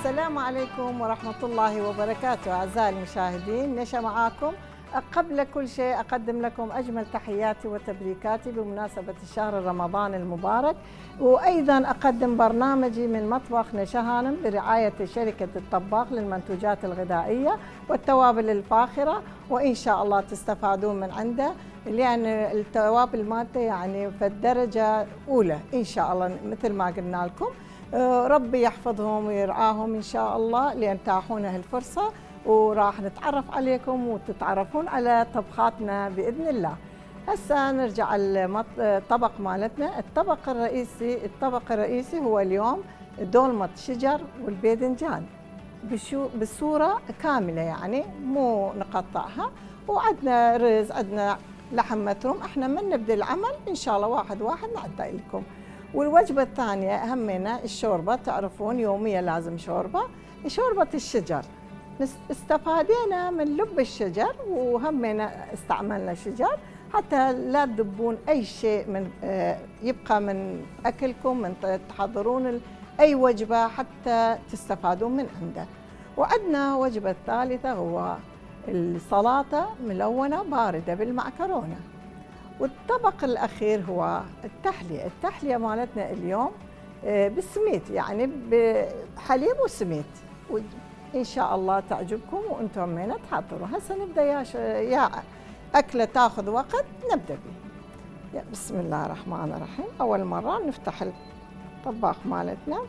السلام عليكم ورحمة الله وبركاته. أعزائي المشاهدين، نشا معاكم. قبل كل شيء أقدم لكم أجمل تحياتي وتبريكاتي بمناسبة الشهر رمضان المبارك، وأيضا أقدم برنامجي من مطبخ نشا هانم برعاية شركة الطباخ للمنتوجات الغذائية والتوابل الفاخرة، وإن شاء الله تستفادون من عنده، لأن التوابل مالته يعني في الدرجة أولى إن شاء الله مثل ما قلنا لكم. ربي يحفظهم ويرعاهم إن شاء الله، لأن تاحونا هالفرصة وراح نتعرف عليكم وتتعرفون على طبخاتنا بإذن الله. هسه نرجع الطبق مالتنا. الطبق الرئيسي هو اليوم دولمة شجر والباذنجان بصورة كاملة، يعني مو نقطعها، وعندنا رز، عندنا لحم متروم. احنا من نبدأ العمل إن شاء الله واحد واحد نعطي لكم. والوجبة الثانية همنا الشوربة، تعرفون يوميا لازم شوربة الشجر. استفادينا من لب الشجر وهمنا استعملنا شجر حتى لا تذبون أي شيء من يبقى من أكلكم، من تحضرون أي وجبة حتى تستفادون من عنده. وعندنا وجبة الثالثة هو السلطة ملونة باردة بالمعكرونة. والطبق الأخير هو التحلية مالتنا اليوم بالسميت، يعني بحليب وسميت، وإن شاء الله تعجبكم وأنتم همينة تحضروا. هسه نبدأ يا أكلة تاخذ وقت نبدأ بيه. بسم الله الرحمن الرحيم. أول مرة نفتح الطباخ مالتنا.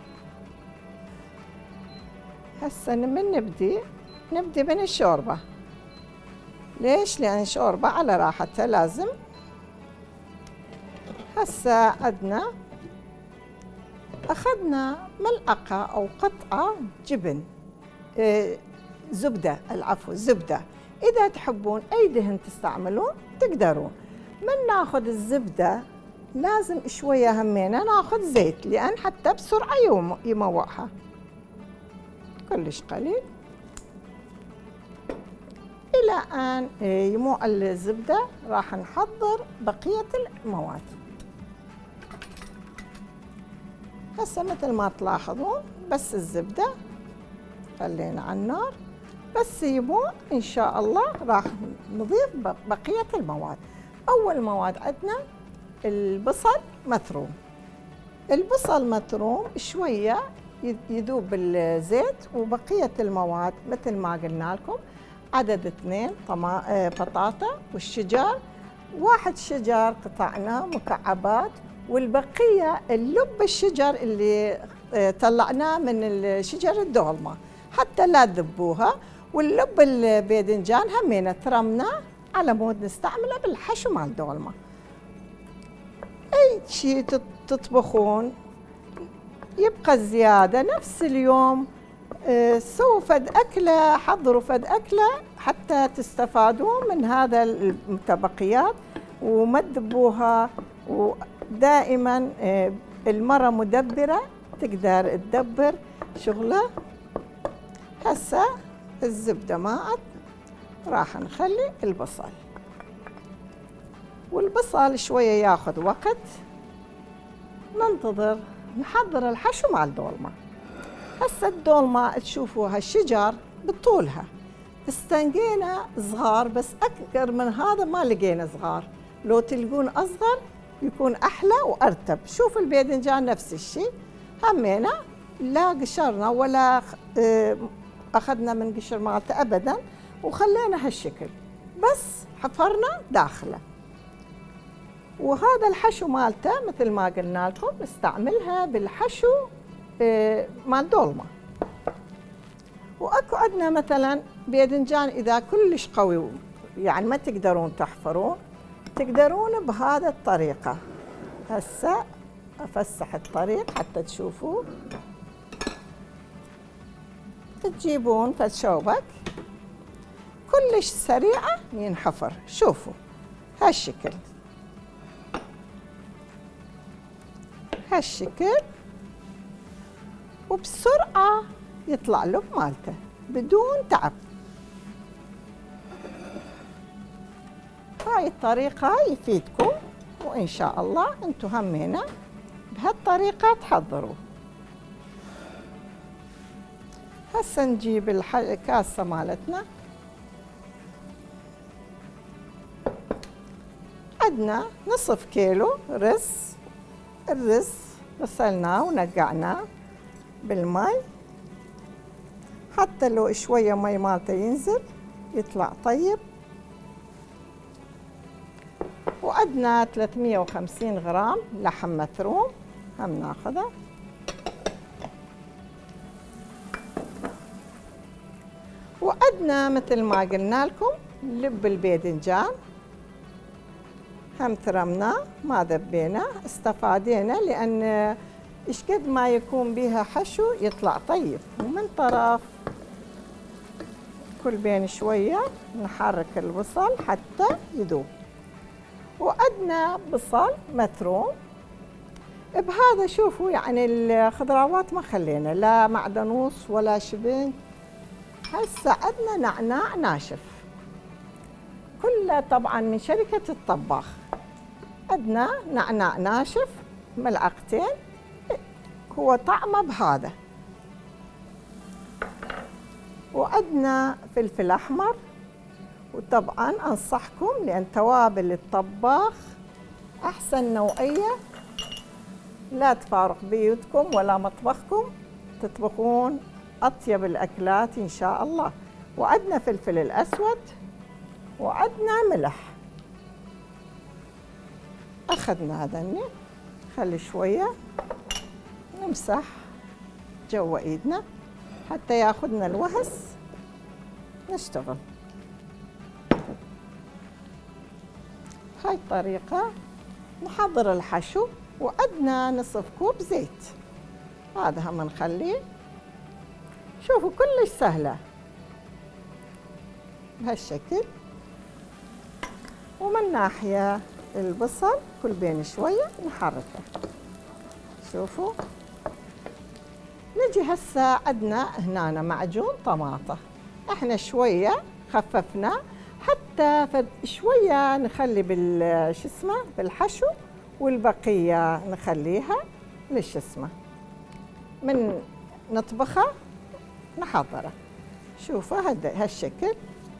هسه من نبدي من الشوربة. ليش؟ لأن الشوربة على راحتها لازم. هسه عندنا أخذنا ملعقة أو قطعة جبن، زبدة. إذا تحبون أي دهن تستعملون تقدرون. من ناخذ الزبدة لازم شوية همينة ناخذ زيت، لأن حتى بسرعة يموعها. كلش قليل إلى أن يموع الزبدة. راح نحضر بقية المواد. هسه مثل ما تلاحظون بس الزبدة خلينا على النار، بس يموع إن شاء الله راح نضيف بقية المواد. أول مواد عندنا البصل مثروم. البصل مثروم شوية يذوب بالزيت، وبقية المواد مثل ما قلنا لكم عدد 2 بطاطا، والشجر 1 شجر قطعناه مكعبات، والبقية اللب الشجر اللي طلعناه من الشجر الدولمة حتى لا تذبوها. واللب الباذنجان همينة ترمناه على مود نستعمله بالحشو مال الدولمة. أي شيء تطبخون يبقى زيادة نفس اليوم سووا فد أكلة، حضروا فد أكلة حتى تستفادون من هذا المتبقيات وما تذبوها. ودائما المرة مدبرة تقدر تدبر شغلة. هسه الزبدة ماءت، راح نخلي البصل، والبصل شوية ياخذ وقت. ننتظر نحضر الحشو مع الدولمة. هسه الدولمة تشوفوا هالشجر بطولها استنقينا صغار، بس أكثر من هذا ما لقينا صغار. لو تلقون أصغر يكون أحلى وأرتب. شوف الباذنجان نفس الشيء، همينا لا قشرنا ولا أخذنا من قشر مالته أبدا، وخلينا هالشكل بس حفرنا داخله. وهذا الحشو مالته مثل ما قلنا لكم نستعملها بالحشو مال دولمة. واكو عندنا مثلا باذنجان اذا كلش قوي يعني ما تقدرون تحفرون، تقدرون بهذا الطريقة. هسه افسح الطريق حتى تشوفوا. تجيبون فد شوبك كلش سريعة ينحفر. شوفوا هالشكل، هالشكل، وبسرعة يطلع له مالته بدون تعب. هاي الطريقة يفيدكم، وإن شاء الله أنتم همينة بهالطريقة تحضروا. هسه نجيب الكاسة مالتنا. عندنا نصف كيلو رز. الرز غسلناه ونقعناه بالماء حتى لو شوية مي مالته ينزل يطلع طيب. وعندنا 350 غرام لحم مفروم هم ناخذه. وعندنا مثل ما قلنا لكم لب الباذنجان هم ثرمناه ما ذبيناه، استفادينا لأن إيش قد ما يكون بها حشو يطلع طيب. ومن طرف كل بين شوية نحرك البصل حتى يذوب. وعندنا بصل مثروم. بهذا شوفوا يعني الخضروات ما خلينا لا معدنوس ولا شبن. هسه عندنا نعناع ناشف كله طبعا من شركة الطباخ. عندنا نعناع ناشف ملعقتين، هو طعمه بهذا. وعندنا فلفل أحمر. وطبعا أنصحكم لأن توابل الطباخ أحسن نوعية لا تفارق بيوتكم ولا مطبخكم، تطبخون أطيب الأكلات إن شاء الله. وعندنا فلفل الأسود وعندنا ملح. أخذنا هذني خلي شوية نمسح جوا إيدنا حتى ياخذنا الوهس نشتغل. هاي الطريقة نحضر الحشو. وعندنا نصف كوب زيت، هذا هم نخليه. شوفوا كلش سهلة بهالشكل. ومن ناحية البصل كل بين شوية نحركه. شوفوا نجي هسه عندنا هنا معجون طماطة، احنا شوية خففناه حتى شوية نخلي شو اسمه بالحشو والبقية نخليها ليش اسمه من نطبخه نحضره. شوفوا هالشكل.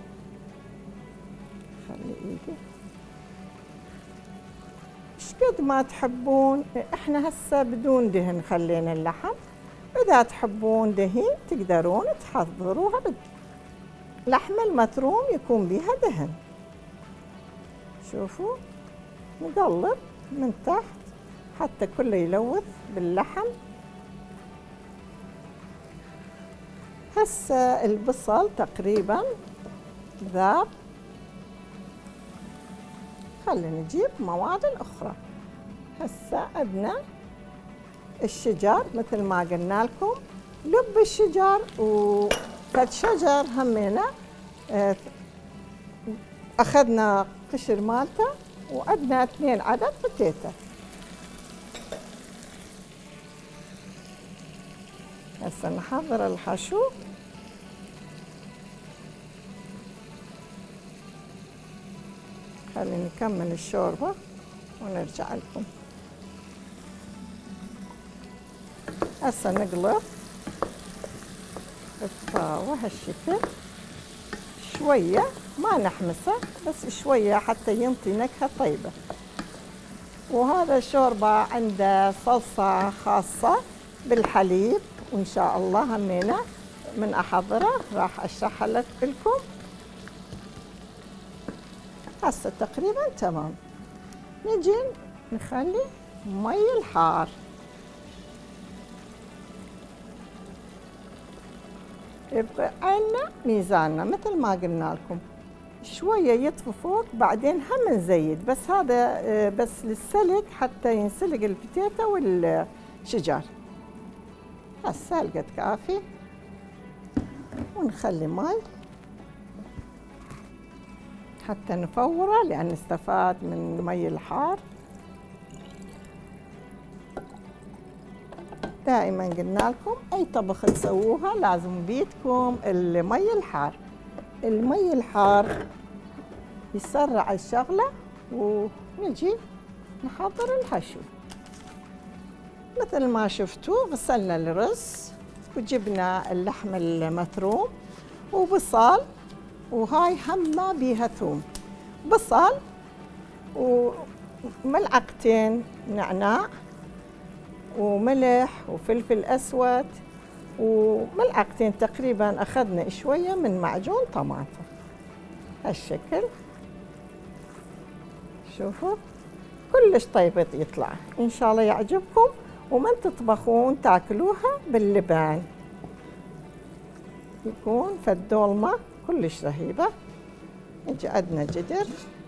خلي ايدي ايش قد ما تحبون. احنا هسه بدون دهن خلينا اللحم، اذا تحبون دهن تقدرون تحضروها. لحم المثروم يكون بها دهن. شوفوا نقلب من تحت حتى كله يلوث باللحم. هسه البصل تقريبا ذاب. خلينا نجيب مواد الأخرى. هسه عندنا الشجر مثل ما قلنا لكم، لب الشجر وفد شجر همينا أخذنا قشر مالته. وعندنا 2 عدد بتيتا. هسه نحضر الحشو. خلينا نكمل الشوربة ونرجع لكم. هسه نقلب الطاوة هالشكل شوية، ما نحمسه بس شوية حتى ينطي نكهة طيبة. وهذا الشوربة عنده صلصة خاصة بالحليب، وإن شاء الله همينة من أحضره راح أشرحها لكم. هسه تقريبا تمام. نجي نخلي مي الحار. يبقى عنا ميزاننا مثل ما قلنا لكم، شوية يطفو فوق بعدين هم نزيد، بس هذا بس للسلق حتى ينسلق البتيتا والشجر. هسه هالقد كافي. ونخلي ماي حتى نفوره لأن نستفاد من مي الحار. دائما قلنا لكم أي طبخ تسووها لازم بيدكم المي الحار. المي الحار يسرع الشغلة. ونجي نحضر الحشو مثل ما شفتوا. غسلنا الرز وجبنا اللحم المثروم وبصل، وهاي همه بيها ثوم، بصل وملعقتين نعناع وملح وفلفل أسود وملعقتين تقريبا. أخذنا شوية من معجون طماطم هالشكل. شوفوا كلش طيب يطلع، إن شاء الله يعجبكم. ومن تطبخون تاكلوها باللبن يكون فالدولمة كلش رهيبة. نجي عندنا جدر،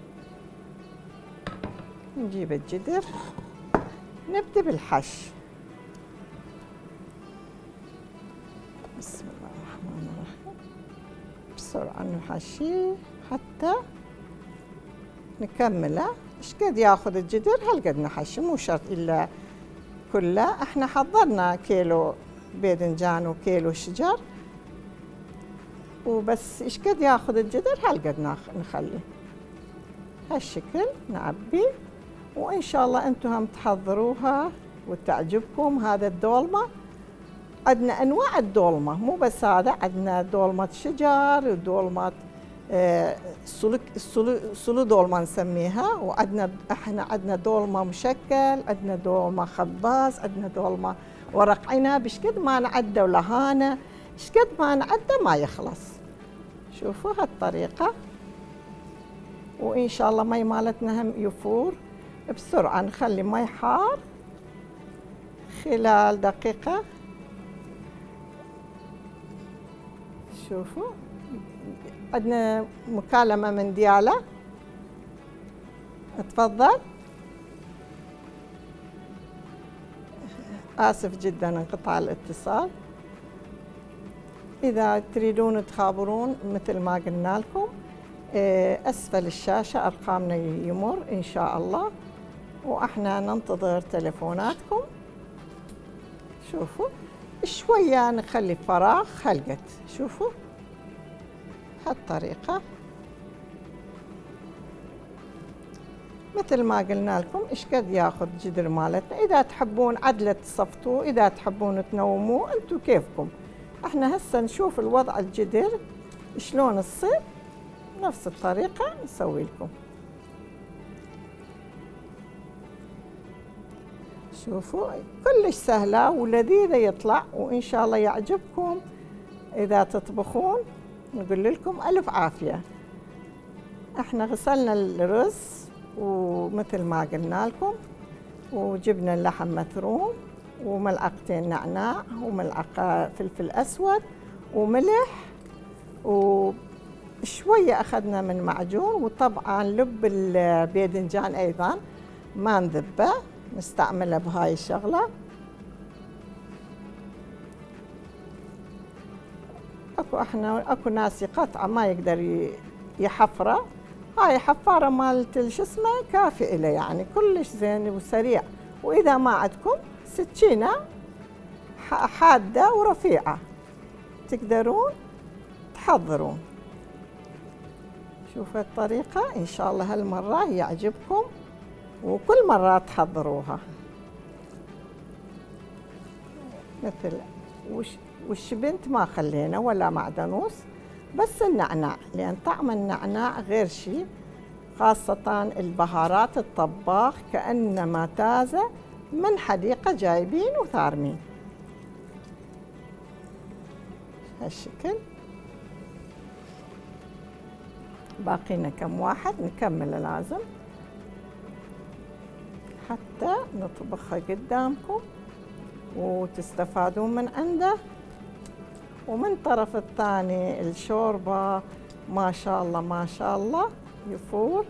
نجيب الجدر نبدأ بالحش. بسم الله الرحمن الرحيم. بسرعة نحشيه حتى نكمله. ايش قد ياخذ الجدر هالقد نحشي، مو شرط الا كله. احنا حضرنا كيلو باذنجان وكيلو شجر وبس. ايش قد ياخذ الجدر هالقد نخليه هالشكل نعبي. وان شاء الله انتم هم تحضروها وتعجبكم. هذا الدولمه عندنا انواع الدولمه، مو بس هذا، عندنا دولمه شجر ودولمه سلو دولمه نسميها، وعندنا احنا عندنا دولمه مشكل، عندنا دولمه خباز، عندنا دولمه ورق عنب. ايش قد ما نعده ولهانه، ايش قد ما نعده ما يخلص. شوفوا هالطريقه. وان شاء الله مي مالتنا هم يفور بسرعه. نخلي مي حار خلال دقيقه. شوفوا عندنا مكالمة من ديالة، تفضل. آسف جدا انقطاع الاتصال. إذا تريدون تخابرون مثل ما قلنا لكم أسفل الشاشة أرقامنا يمر إن شاء الله، وإحنا ننتظر تلفوناتكم. شوفوا شوية نخلي فراغ هالقد. شوفوا هالطريقة مثل ما قلنا لكم. ايش قد ياخذ جدر مالتنا. اذا تحبون عدلة تصفطوه، اذا تحبون تنوموه، انتم كيفكم. احنا هسه نشوف الوضع الجدر شلون تصير، نفس الطريقة نسوي لكم. شوفوا كلش سهلة ولذيذة يطلع، وإن شاء الله يعجبكم. إذا تطبخون نقول لكم ألف عافية. احنا غسلنا الرز ومثل ما قلنا لكم، وجبنا اللحم مثروم وملعقتين نعناع وملعقة فلفل أسود وملح، وشوية أخذنا من معجون. وطبعا لب الباذنجان أيضا ما نذبه، نستعمله بهاي الشغلة. اكو ناس يقطعه ما يقدر يحفره. هاي حفاره مالت شو اسمه كافي له، يعني كلش زين وسريع. واذا ما عندكم سكينه حاده ورفيعه تقدرون تحضرون. شوفوا الطريقه، ان شاء الله هالمره يعجبكم وكل مرة تحضروها. مثل والشبنت ما خلينا ولا معدنوس، بس النعناع، لأن طعم النعناع غير شيء، خاصة البهارات الطباخ كأنما تازة من حديقة جايبين وثارمين هالشكل. باقينا كم واحد نكمله لازم حتى نطبخها قدامكم وتستفادون من عنده. ومن طرف الثاني الشوربة ما شاء الله ما شاء الله يفور.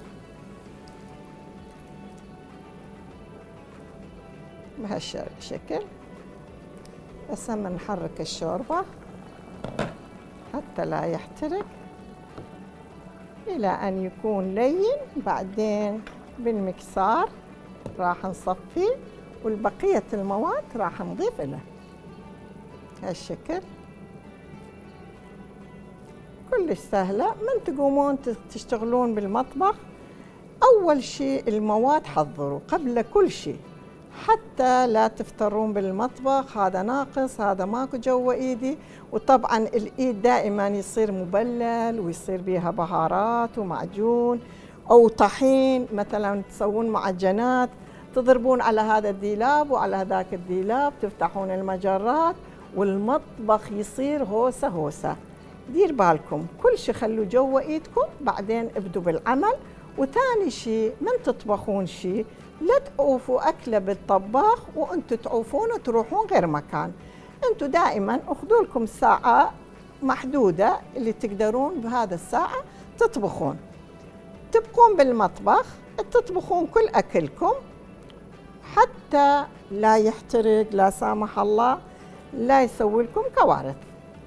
بهالشكل. بس هم نحرك الشوربة حتى لا يحترق إلى أن يكون لين. بعدين بالمكسار راح نصفيه، والبقية المواد راح نضيف له هالشكل. كلش سهلة. من تقومون تشتغلون بالمطبخ، أول شيء المواد حضروا قبل كل شيء. حتى لا تفترون بالمطبخ، هذا ناقص، هذا ماكو جوا ايدي. وطبعا الايد دائما يصير مبلل ويصير بيها بهارات ومعجون او طحين، مثلا تسوون معجنات تضربون على هذا الديلاب وعلى هذاك الديلاب، تفتحون المجرات والمطبخ يصير هوسه هوسه. دير بالكم كل شيء خلوا جوا ايدكم، بعدين ابدوا بالعمل. وثاني شيء من تطبخون شيء لا تعوفوا أكلة بالطباخ وأنتوا تعوفون وتروحون غير مكان. أنتوا دائما أخذوا لكم ساعة محدودة اللي تقدرون بهذا الساعة تطبخون، تبقون بالمطبخ تطبخون كل أكلكم حتى لا يحترق، لا سامح الله لا يسوي لكم كوارث.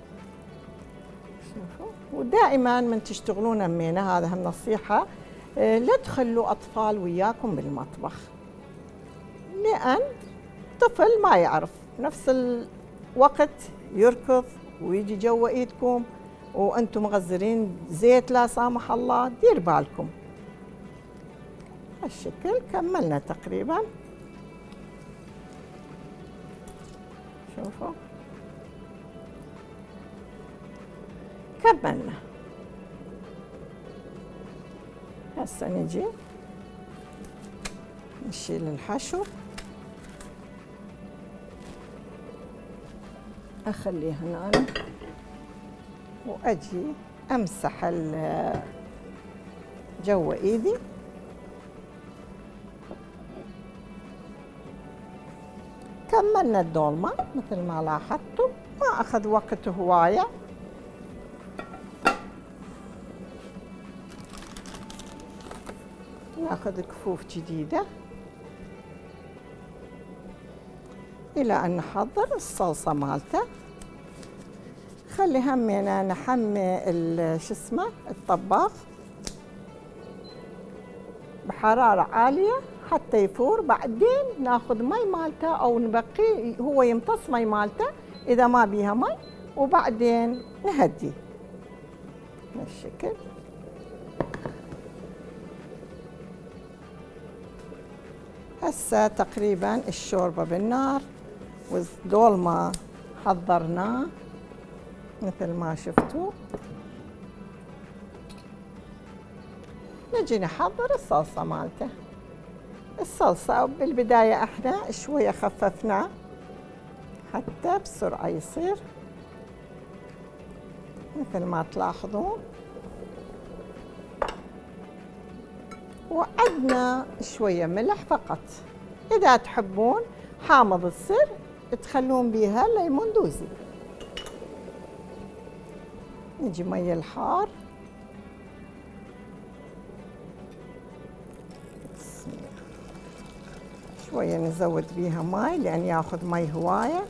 ودائما من تشتغلون أمينة، هذا النصيحة، لا تخلوا أطفال وياكم بالمطبخ، لأن طفل ما يعرف نفس الوقت يركض ويجي جوا إيدكم وأنتم مغزرين زيت لا سامح الله. دير بالكم. هالشكل كملنا تقريبا، شوفوا كملنا. هسه نجي نشيل الحشو، اخليه هنا واجي امسح جوا ايدي. كملنا الدولمة مثل ما لاحظتوا، ما اخذ وقت هواية. ناخذ كفوف جديدة إلى أن نحضر الصلصة مالته. خلي همينا نحمي شو اسمه الطباخ بحرارة عالية حتى يفور، بعدين ناخذ مي مالته أو نبقيه هو يمتص مي مالته إذا ما بيها مي، وبعدين نهديه بهالشكل. هسه تقريبا الشوربة بالنار والدولمة حضرناه مثل ما شفتوا. نجي نحضر الصلصة مالته. الصلصة بالبداية احنا شوية خففناه حتى بسرعة يصير مثل ما تلاحظون، وعدنا شوية ملح فقط. إذا تحبون حامض السر تخلون بيها ليمون دوزي. نجي مي الحار، شوية نزود بيها مي لأن ياخذ مي هواية.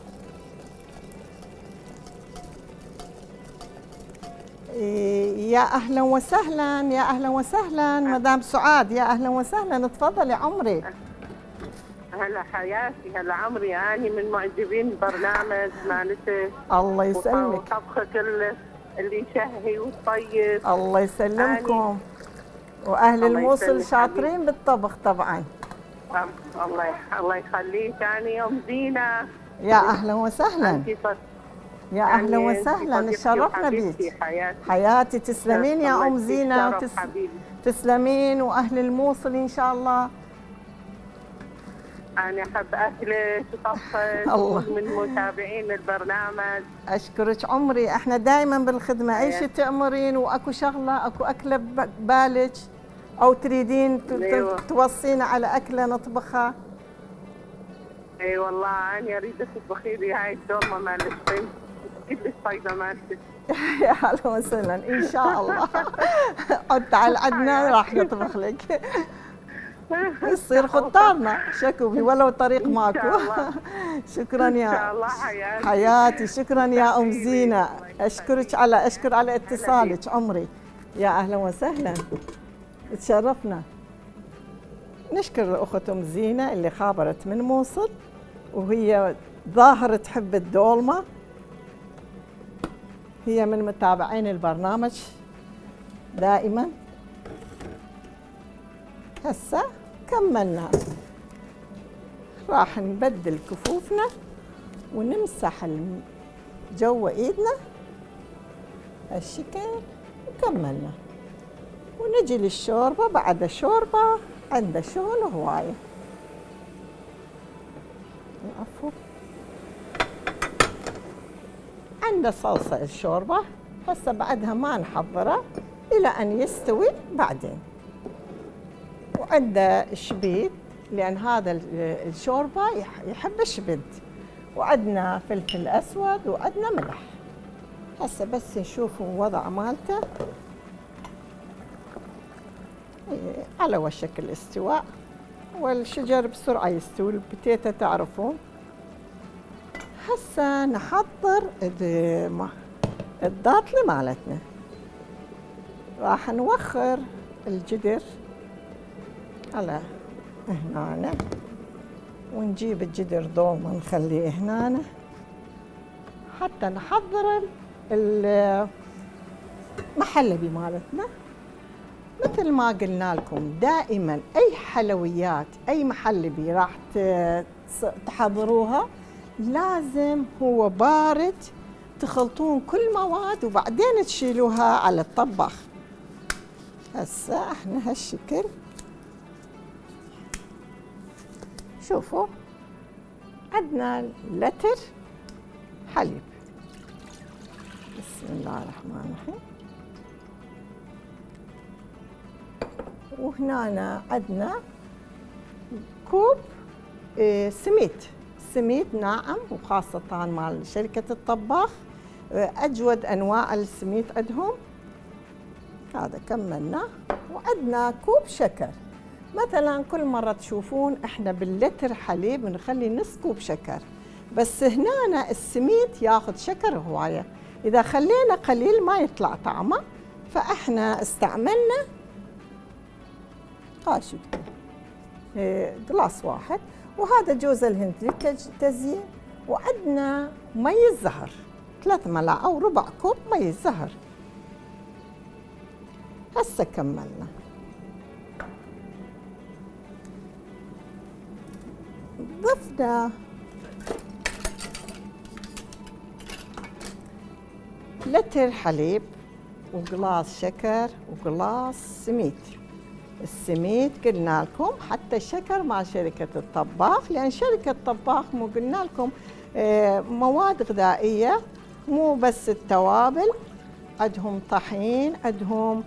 يا أهلا وسهلا، يا أهلا وسهلا مدام سعاد، يا أهلا وسهلا، تفضلي عمري. هلا حياتي، هلا عمري، أنا من معجبين برنامج مالتك. الله يسلمك. وطبخك اللي يشهي وطيب. الله يسلمكم. وأهل الموصل شاطرين بالطبخ طبعا. الله يخليك. أنا أم زينة. يا أهلا وسهلا. يا أهلا وسهلا، تشرفنا بيك حياتي. تسلمين يا أم زينة، تسلمين. وأهل الموصل إن شاء الله. أنا أحب أكلك وطبخك من متابعين البرنامج. أشكرك عمري، إحنا دائما بالخدمة. أي شيء تأمرين وأكو شغلة أكو أكلة ببالك أو تريدين توصينا على أكلة نطبخها. اي والله أنا أريد تطبخي لي هاي الدولمة مال الشطين، تجيب لي الصيدة مالتك. يا هلا وسهلا إن شاء الله. عد تعال عدنا راح نطبخ لك. يصير خطارنا شكوبي ولو طريق ماكو. شكرا يا حياتي، شكرا يا أم زينة. أشكر على اتصالك عمري. يا أهلا وسهلا، تشرفنا. نشكر الأخت أم زينة اللي خابرت من موصل، وهي ظاهر تحب الدولمة، هي من متابعين البرنامج دائما. هسه كملنا، راح نبدل كفوفنا ونمسح جوا ايدنا هالشكل وكملنا. ونجي للشوربة. بعد الشوربة عنده شغل هواية. العفو. عنده صلصة الشوربة، هسه بعدها ما نحضره إلى أن يستوي بعدين. وعنده شبيت لأن هذا الشوربة يحب الشبت، وعندنا فلفل أسود وعندنا ملح. هسه بس نشوف الوضع مالته على وشك الاستواء، والشجر بسرعة يستوي. البتيتة تعرفون. هسه نحضر الضاطلة مالتنا. راح نوخر الجدر على هنا، ونجيب الجدر دوما نخليه هنا حتى نحضر المحلبي مالتنا. مثل ما قلنا لكم دائما اي حلويات اي محلبي راح تحضروها لازم هو بارد، تخلطون كل مواد وبعدين تشيلوها على الطباخ. هسه احنا هالشكل شوفوا عندنا لتر حليب. بسم الله الرحمن الرحيم. وهنا عندنا كوب سميد ناعم، وخاصة مال شركة الطباخ أجود أنواع السميد عندهم. هذا كملنا. وعندنا كوب شكر. مثلا كل مرة تشوفون احنا باللتر حليب نخلي نص كوب شكر، بس هنا السميد ياخذ شكر هواية، إذا خلينا قليل ما يطلع طعمه، فاحنا استعملنا شو جلاس واحد. وهذا جوز الهند للتزيين. وعندنا مي الزهر 3 ملاعق أو ربع كوب مي الزهر. هسه كملنا. ضفنا لتر حليب وقلاص شكر وقلاص سميد. السميد قلنا لكم حتى الشكر مع شركة الطباخ، لأن شركة الطباخ مو قلنا لكم مواد غذائية، مو بس التوابل، عندهم طحين، عندهم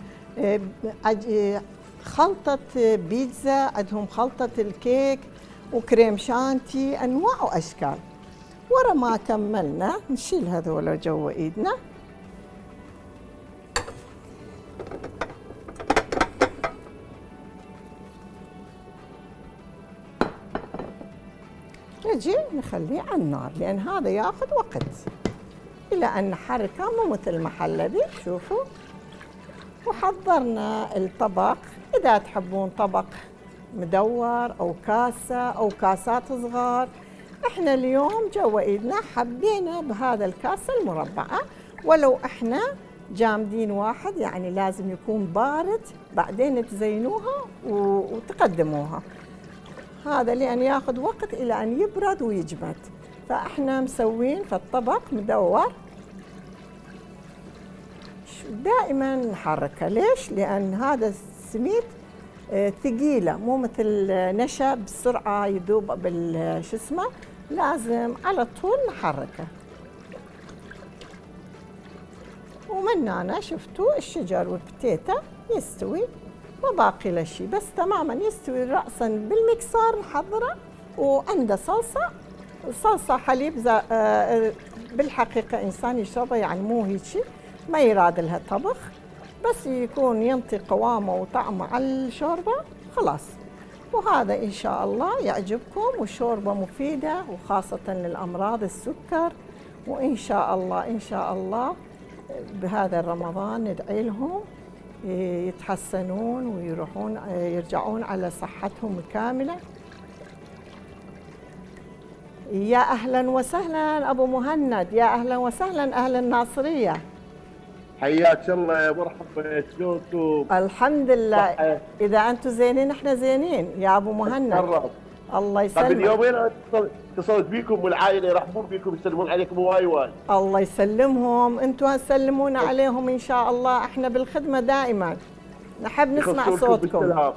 خلطة بيتزا، عندهم خلطة الكيك وكريم شانتي، أنواع وأشكال. ورا ما كملنا نشيل هذول جوا إيدنا. نجي نخليه على النار لأن هذا ياخذ وقت إلى أن نحركه، مو مثل المحلبي. شوفوا. وحضرنا الطبق. إذا تحبون طبق مدور أو كاسة أو كاسات صغار، احنا اليوم جوا ايدنا حبينا بهذا الكاسة المربعة، ولو احنا جامدين واحد يعني لازم يكون بارد، بعدين تزينوها وتقدموها. هذا لأن ياخذ وقت إلى أن يبرد ويجمد، فاحنا مسوين في الطبق مدور. دائما نحركه. ليش؟ لأن هذا السميد ثقيلة، مو مثل نشا بسرعة يذوب شو اسمه، لازم على طول نحركه. ومن هنا شفتوا الشجر والبتيتة يستوي، ما باقي له شيء، بس تماما يستوي رأسا بالمكسار نحضره. وعنده صلصة حليب بالحقيقة إنسان يشربه، يعني مو هيجي ما يراد لها طبخ، بس يكون ينطي قوامه وطعمه على الشوربة خلاص. وهذا إن شاء الله يعجبكم، والشوربة مفيدة وخاصة للأمراض السكر. وإن شاء الله إن شاء الله بهذا رمضان ندعي لهم يتحسنون ويروحون يرجعون على صحتهم الكاملة. يا أهلا وسهلا أبو مهند، يا أهلا وسهلا أهل الناصرية. حياك الله يا مرحبا، شلونكم؟ الحمد لله. إذا أنتم زينين احنا زينين يا أبو مهند. الله قبل يسلمك. يومين أنا اتصلت بيكم والعائله يرحبون بيكم يسلمون عليكم واي. الله يسلمهم، انتم سلمونا عليهم ان شاء الله، احنا بالخدمه دائما نحب نسمع يخصونكم صوتكم. بالسلام.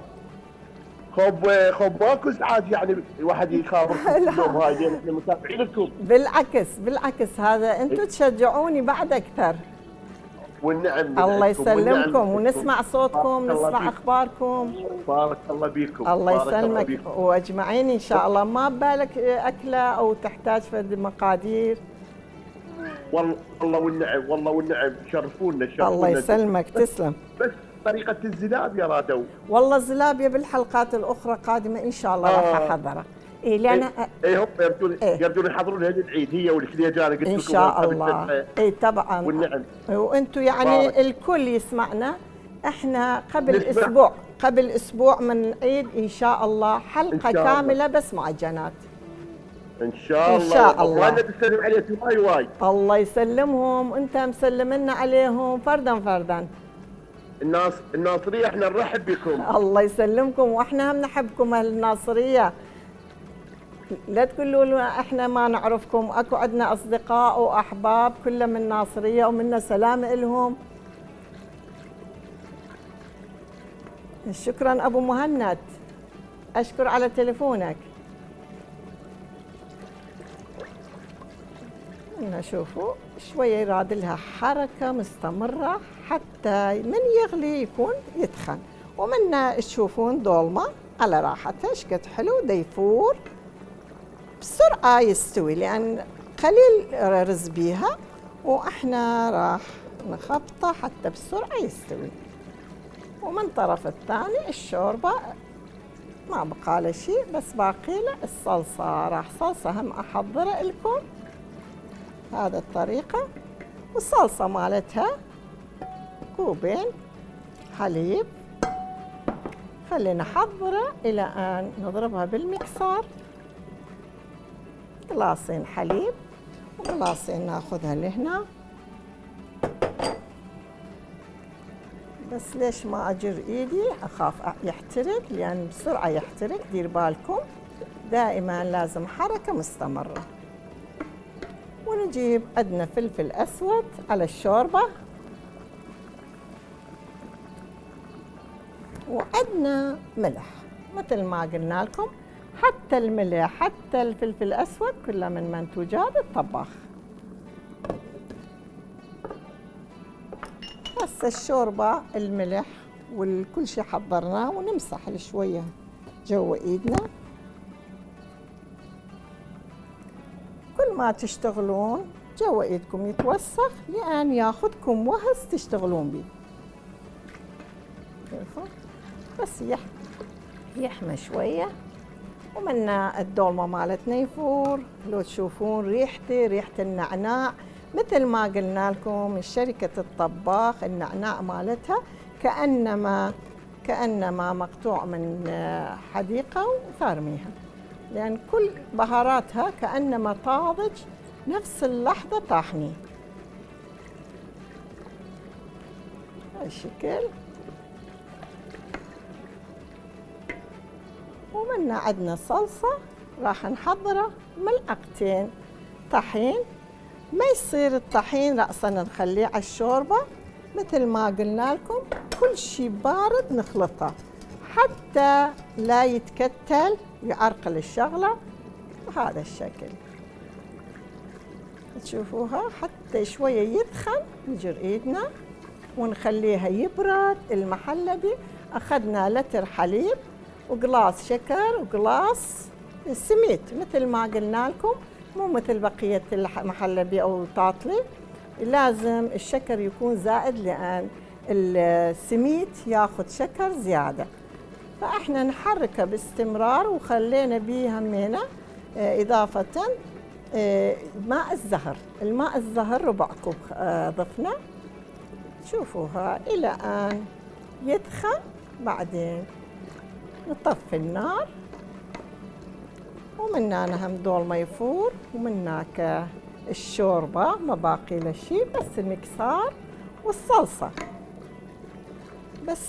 خب ماكو ازعاج يعني الواحد يخابركم اليوم هاي لين احنا متابعين لكم. بالعكس هذا انتم تشجعوني بعد اكثر. والنعم الله بكم، والنعم يسلمكم بكم. ونسمع صوتكم، بارك الله نسمع فيكم. اخباركم. بارك الله بيكم. الله بارك يسلمك بيكم. واجمعين ان شاء الله. ما ببالك اكله او تحتاج فد مقادير؟ والله والنعم شرفونا. الله يسلمك تسلم. بس طريقه الزلاب يا رادو. والله الزلابيه بالحلقات الاخرى قادمه ان شاء الله راح احضرها. اي لان هم يردون يحضرون هذه العيد هي والخليجانه قلت لكم ان شاء الله. اي طبعا. والنعم. وانتم يعني بارك. الكل يسمعنا. احنا قبل نسمع. اسبوع من عيد ان شاء الله حلقه إن شاء الله. كامله بس معجنات. ان شاء الله. إن شاء الله. وانا بسلم عليكم واي. الله يسلمهم، انت مسلمنا عليهم فردا. الناصريه احنا نرحب بكم. الله يسلمكم، واحنا هم نحبكم اهل الناصريه. لا تقولوا لنا احنا ما نعرفكم، اكو عندنا اصدقاء واحباب كلهم من الناصريه ومنا سلام لهم. شكرا ابو مهند، اشكر على تليفونك. نشوفوا شويه يراد لها حركه مستمره حتى من يغلي يكون يتخن، ومنا تشوفون دولمه على راحته شقد حلو ديفور بسرعه يستوي لان قليل رز بيها، واحنا راح نخبطه حتى بسرعه يستوي. ومن طرف الثاني الشوربه ما بقى له شيء بس باقي له الصلصه، راح صلصه هم احضرها لكم هذا الطريقة. والصلصة مالتها كوبين حليب، خلينا نحضره إلى أن نضربها بالمكسر. قلاصين حليب وقلاصين ناخذها لهنا. بس ليش ما أجر إيدي؟ أخاف يحترق لأن بسرعة يحترق، دير بالكم دائما لازم حركة مستمرة. ونجيب عندنا فلفل أسود على الشوربة، وعندنا ملح مثل ما قلنا لكم. حتى الملح حتى الفلفل الأسود كله من منتوجات الطباخ. بس الشوربة الملح والكل شيء حضرناه، ونمسح شوية جوا ايدنا. كل ما تشتغلون جوا ايدكم يتوسخ لأن ياخذكم وهس تشتغلون به. بس يحمى شوية. ومنا الدولمة مالتنا يفور، لو تشوفون ريحته ريحة النعناع مثل ما قلنا لكم شركة الطباخ النعناع مالتها كأنما مقطوع من حديقة وثارميها، لأن كل بهاراتها كأنما طازج نفس اللحظة طاحني. هالشكل. ومنا عندنا صلصة راح نحضره ملعقتين طحين. ما يصير الطحين رأسا نخليه على الشوربة، مثل ما قلنا لكم كل شيء بارد نخلطه حتى لا يتكتل ويعرقل الشغلة بهذا الشكل. تشوفوها حتى شوية يدخن نجر ايدنا ونخليها يبرد. المحلبي أخذنا لتر حليب وقلاص شكر وقلاص سميت مثل ما قلنا لكم، مو مثل بقية المحلبي أو الطاطلي. لازم الشكر يكون زائد لأن السميت ياخذ شكر زيادة. فإحنا نحركه باستمرار. وخلينا به همينة إضافة ماء الزهر. الماء الزهر ربع كوب ضفنا. شوفوها إلى أن يدخن، بعدين نطفي النار. ومن هنا هم دول ما يفور، ومن هناك الشوربة ما باقي له شيء بس المكسار والصلصة. بس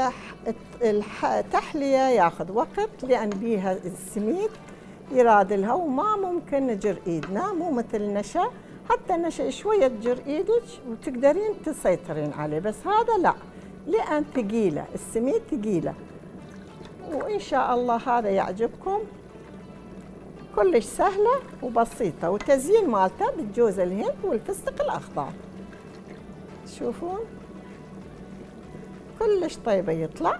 التحلية ياخذ وقت لأن بيها السميد يرادلها وما ممكن نجر ايدنا، مو مثل النشا. حتى النشا شوية تجر ايدك وتقدرين تسيطرين عليه، بس هذا لا، لأن ثقيلة، السميد ثقيلة. وإن شاء الله هذا يعجبكم، كلش سهلة وبسيطة، والتزيين مالته بالجوز الهند والفستق الأخضر. تشوفون كلش طيبة يطلع،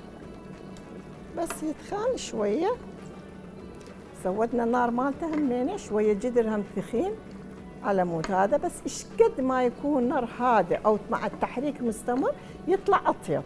بس يتخان شوية. زودنا النار مالته همينة شوية، جدر هم ثخين على مود هذا، بس ايش قد ما يكون نار هادئ او مع التحريك مستمر يطلع اطيب.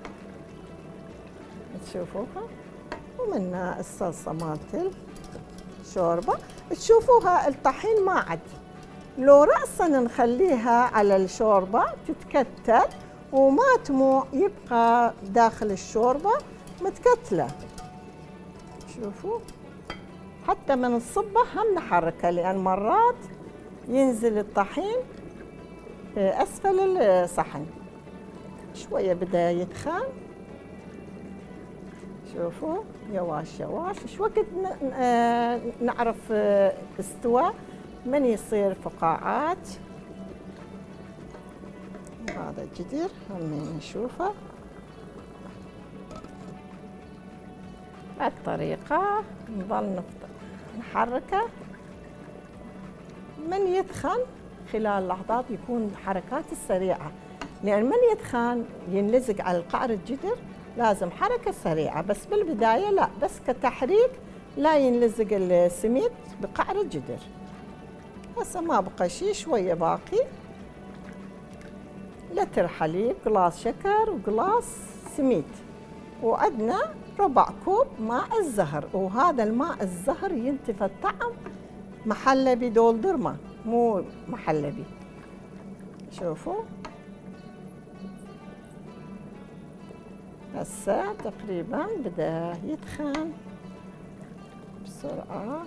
تشوفوها. ومن الصلصة مالت الشوربة تشوفوها الطحين ما عد، لو رأسا نخليها على الشوربة تتكتل وما تموع، يبقى داخل الشوربة متكتلة. شوفوا حتى من الصبة هم نحركها، لأن مرات ينزل الطحين أسفل الصحن. شوية بدأ يتخان، شوفوا يواش يواش. شو وقت نعرف استوى؟ من يصير فقاعات. هذا الجدر هم نشوفه بهالطريقة، نظل نحركه. من يتخن خلال لحظات يكون حركات السريعة، لأن من يتخن ينلزق على القعر الجدر، لازم حركة سريعة. بس بالبداية لا، بس كتحريك لا ينلزق السميد بقعر الجدر. هسه ما بقى شيء، شوية باقي، لتر حليب، قلاص شكر وقلاص سميد، وعندنا ربع كوب ماء الزهر. وهذا الماء الزهر ينتفى الطعم محلبي دول درمة، مو محلبي. شوفوا هسه تقريبا بدأ يتخن بسرعة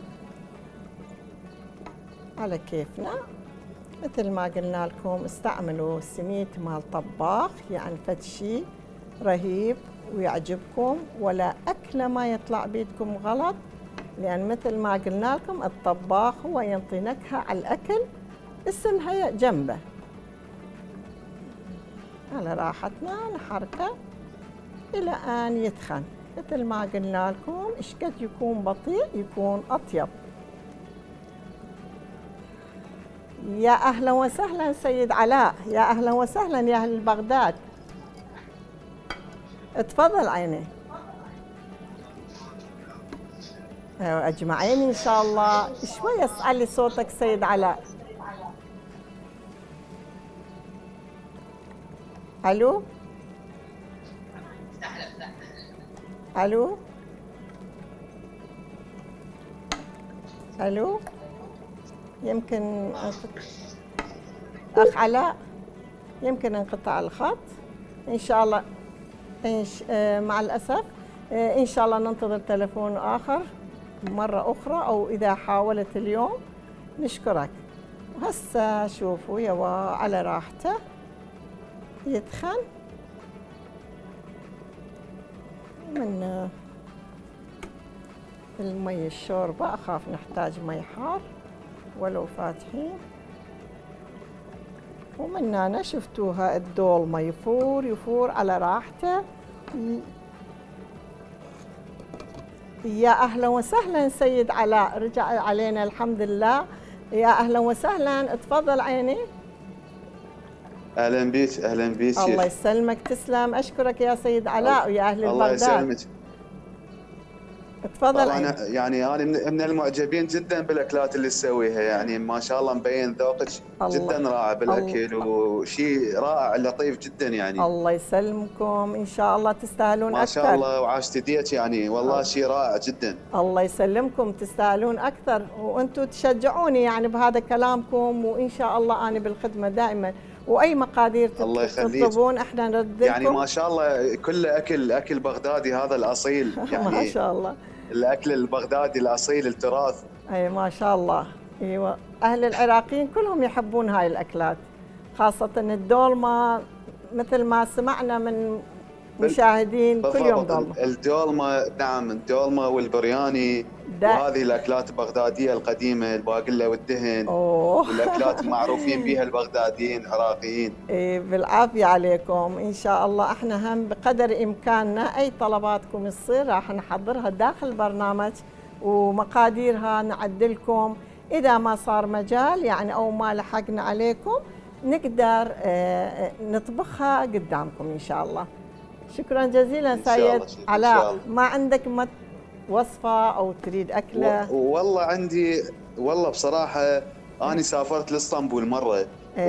على كيفنا. مثل ما قلنا لكم استعملوا سميد مال طباخ، يعني فد شي رهيب ويعجبكم، ولا أكلة ما يطلع بيدكم غلط، لأن مثل ما قلنا لكم الطباخ هو ينطي نكهة على الأكل اسمها جنبه. على راحتنا نحركه إلى أن يتخن. مثل ما قلنا لكم إيش قد يكون بطيء يكون أطيب. يا أهلا وسهلا سيد علاء، يا أهلا وسهلا يا أهل بغداد. اتفضل عيني. أجمعين إن شاء الله. شوية اسعلي صوتك سيد علاء. ألو ألو ألو، يمكن أخ علاء يمكن انقطع الخط. إن شاء الله مع الأسف إن شاء الله ننتظر تلفون آخر مرة أخرى، أو إذا حاولت اليوم نشكرك. وهسه شوفوا يوا على راحته يتخن. من المي الشوربة أخاف نحتاج مي حار ولو فاتحين. ومن هنا شفتوها الدولمة يفور يفور على راحته. يا أهلا وسهلا سيد علاء، رجع علينا الحمد لله. يا أهلا وسهلا، اتفضل عيني. اهلا بيك، اهلا بيك. الله يسلمك، تسلم، اشكرك يا سيد علاء ويا اهل البغداد. الله يسلمك. تفضل. انا يعني انا من المعجبين جدا بالاكلات اللي تسويها، يعني ما شاء الله مبين ذوقك جدا رائع بالاكل، وشيء رائع لطيف جدا يعني. الله يسلمكم، ان شاء الله تستاهلون اكثر. ما شاء الله وعاشت يديك، يعني والله شيء رائع جدا. الله يسلمكم، تستاهلون اكثر، وانتم تشجعوني يعني بهذا كلامكم، وان شاء الله انا بالخدمه دائما، واي مقادير تطلبون احنا نرد لكم. يعني ما شاء الله كله اكل بغدادي هذا الاصيل يعني. ما شاء الله الاكل البغدادي الاصيل التراث. اي ما شاء الله. ايوه اهل العراقيين كلهم يحبون هاي الاكلات، خاصه الدولمه مثل ما سمعنا من مشاهدين كل يوم دولمة. الدولمة، نعم الدولمة والبرياني وهذه الأكلات البغدادية القديمة، الباقلة والدهن والأكلات المعروفين بها البغداديين العراقيين. إيه بالعافية عليكم إن شاء الله. إحنا هم بقدر إمكاننا أي طلباتكم تصير راح نحضرها داخل البرنامج ومقاديرها نعدلكم. إذا ما صار مجال يعني أو ما لحقنا عليكم نقدر نطبخها قدامكم إن شاء الله. شكرا جزيلا سيد علاء. ما عندك وصفة أو تريد أكلة؟ والله عندي، والله بصراحة أنا سافرت لإسطنبول مرة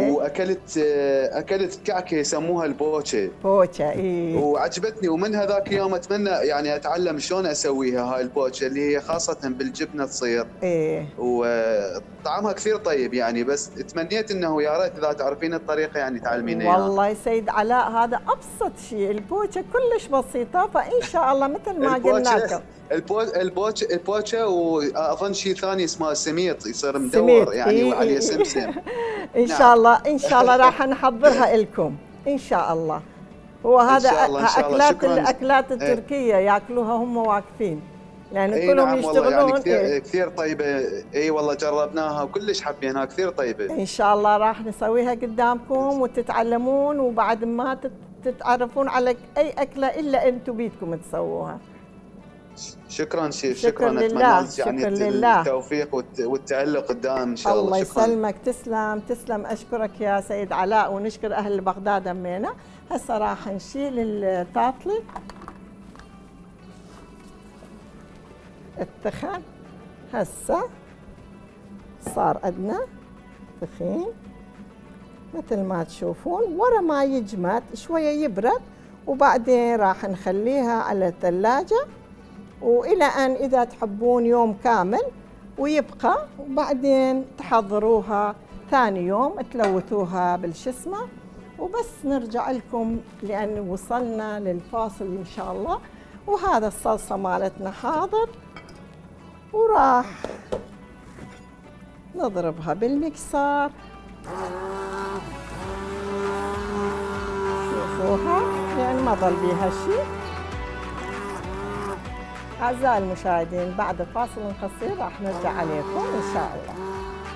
وأكلت كعكة يسموها البوتشة. إيه. وعجبتني، ومن هذاك اليوم أتمنى يعني أتعلم شلون أسويها هاي البوتشة اللي هي خاصة بالجبنة تصير. إيه. وطعمها كثير طيب يعني، بس تمنيت إنه يا ريت إذا تعرفين الطريقة يعني تعلمينا إياها. والله يا سيد علاء هذا أبسط شيء، البوتشة كلش بسيطة، فإن شاء الله مثل ما قلنا لكم. البوتشة واظن شيء ثاني اسمه سميط، يصير مدور يعني وعليه سمسم. ان شاء الله ان شاء الله راح نحضرها لكم ان شاء الله. هو هذا الاكلات التركيه ياكلوها هم واقفين لان كلهم نعم يشتغلون. والله يعني كثير طيبه. اي والله جربناها وكلش حبيناها، كثير طيبه. ان شاء الله راح نسويها قدامكم وتتعلمون، وبعد ما تتعرفون على اي اكله الا انتم بيدكم تسووها. شكرا شيف، شكرا لله. يعني التوفيق والتألق قدام ان شاء الله. الله يسلمك. تسلم تسلم. اشكرك يا سيد علاء ونشكر اهل بغداد همينا. هسه راح نشيل التاطلي التخن. هسه صار عندنا تخين مثل ما تشوفون. ورا ما يجمد شويه يبرد وبعدين راح نخليها على الثلاجه وإلى أن إذا تحبون يوم كامل ويبقى، وبعدين تحضروها ثاني يوم تلوثوها بالشسمة وبس. نرجع لكم لأن وصلنا للفاصل إن شاء الله. وهذا الصلصة مالتنا حاضر وراح نضربها بالمكسر. شوفوها يعني ما ضل بيها شيء. أعزائي المشاهدين بعد فاصل قصير راح نرجع عليكم إن شاء الله.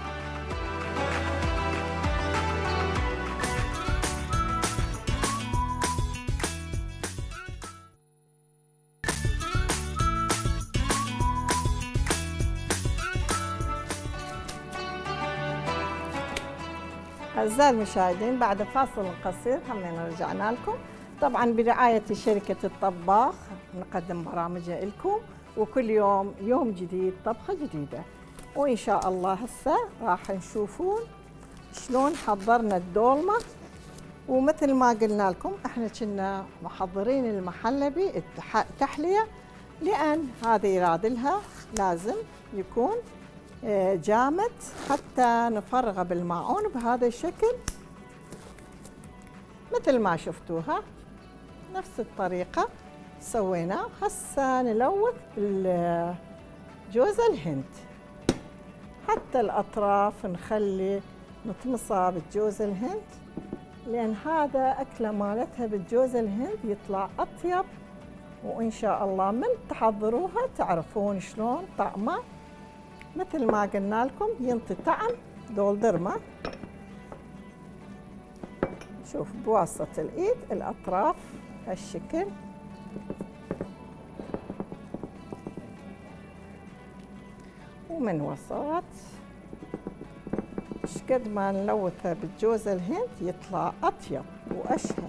أعزائي المشاهدين بعد فاصل قصير همنا رجعنا لكم. طبعا برعاية شركة الطباخ نقدم برامجها لكم، وكل يوم يوم جديد طبخة جديدة. وإن شاء الله هسه راح نشوفون شلون حضرنا الدولمة. ومثل ما قلنا لكم احنا كنا محضرين المحلبي التحلية، لأن هذا يرادلها لازم يكون جامد حتى نفرغه بالماعون بهذا الشكل مثل ما شفتوها. نفس الطريقة سويناه. هسه نلوث بالجوز الهند حتى الأطراف نخلي نطمسها بالجوز الهند، لأن هذا أكلة مالتها بالجوز الهند يطلع أطيب. وإن شاء الله من تحضروها تعرفون شلون طعمه. مثل ما قلنا لكم ينطي طعم دولدرمة. شوف بواسطة الإيد الأطراف هالشكل. ومن وسط شقد ما نلوثها بالجوز الهند يطلع أطيب وأشهى.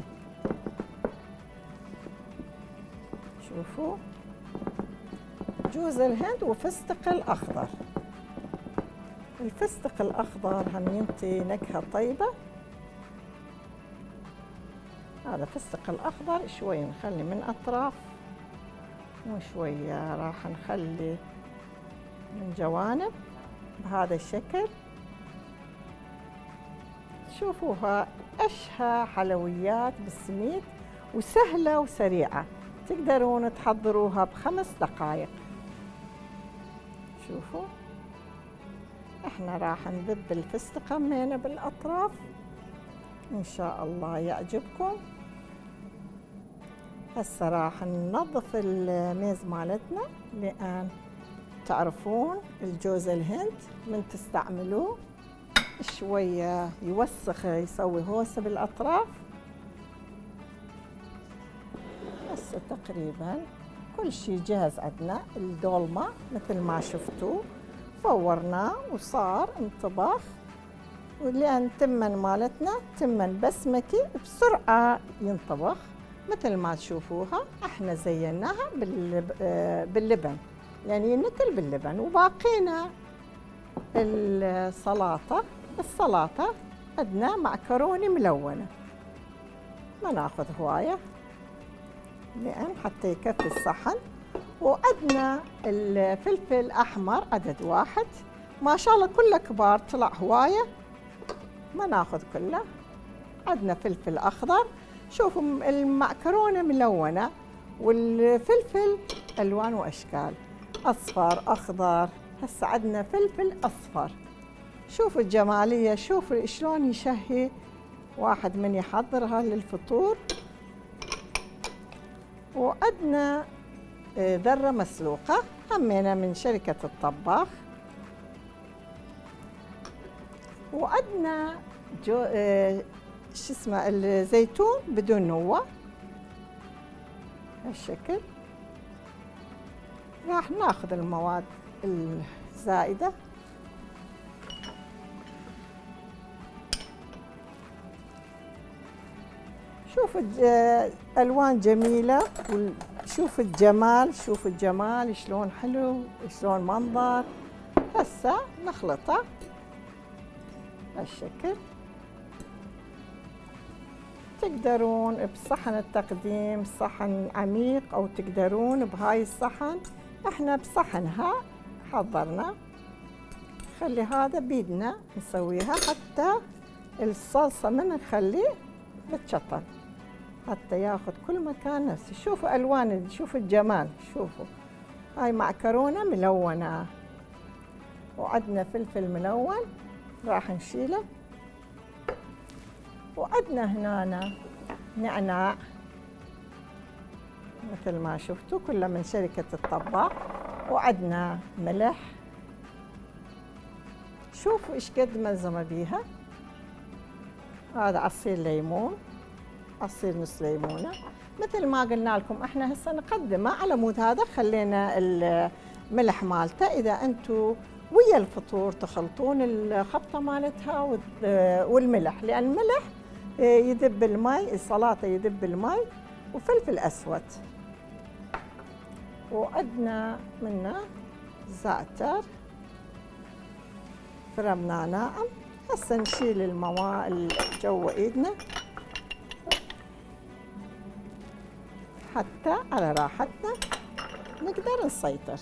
شوفوا جوز الهند وفستق الأخضر. الفستق الأخضر هم ينطي نكهة طيبة. هذا فستق الأخضر شوي نخلي من أطراف وشوية راح نخلي من جوانب بهذا الشكل. شوفوها أشهى حلويات بالسميد وسهلة وسريعة، تقدرون تحضروها ب5 دقائق. شوفوا احنا راح نذب الفستق همينة بالأطراف إن شاء الله يعجبكم. هسه راح ننظف الميز مالتنا، لأن تعرفون الجوز الهند من تستعملوه شوية يوسخ، يسوي هوسة بالأطراف. هسه تقريبا كل شيء جاهز عندنا. الدولمة مثل ما شفتوا فورناه وصار انطبخ، ولأن تمن مالتنا تمن بسمتي بسرعة ينطبخ مثل ما تشوفوها. احنا زيناها باللبن، يعني ينكل باللبن. وباقينا السلطة عندنا معكرونة ملونة، ما ناخذ هواية لأن حتى يكفي الصحن. وعندنا الفلفل أحمر عدد 1، ما شاء الله كله كبار، طلع هواية ما ناخذ كله. عندنا فلفل أخضر، شوفوا المعكرونة ملونة والفلفل ألوان وأشكال، أصفر أخضر. هسه عندنا فلفل أصفر، شوفوا الجمالية، شوفوا شلون يشهي واحد من يحضرها للفطور. وعندنا ذرة مسلوقة همينا من شركة الطباخ. وعندنا شو اسمه الزيتون بدون نوة هالشكل. راح ناخذ المواد الزائدة. شوف الألوان جميلة، وشوف الجمال، شوف الجمال شلون حلو، شلون منظر. هسه نخلطه هالشكل. تقدرون بصحن التقديم صحن عميق، أو تقدرون بهاي الصحن. احنا بصحنها حضرنا، خلي هذا بيدنا نسويها حتى الصلصة من نخليه بتشطل حتى ياخذ كل مكان نفسه. شوفوا ألوان، شوفوا الجمال، شوفوا هاي معكرونة ملونة. وعندنا فلفل ملون راح نشيله. وعندنا هنا نعناع مثل ما شفتوا كله من شركة الطباخ. وعندنا ملح، شوفوا ايش قد ملزمة بيها. هذا عصير ليمون، عصير نص ليمونة. مثل ما قلنا لكم احنا هسه نقدمه على مود هذا، خلينا الملح مالته. اذا انتم ويا الفطور تخلطون الخلطة مالتها والملح، لأن الملح يذب المي، السلطة يذب المي. وفلفل أسود. وعندنا منه زعتر فرمناه ناعم. هسه نشيل المواد جوا ايدنا حتى على راحتنا نقدر نسيطر.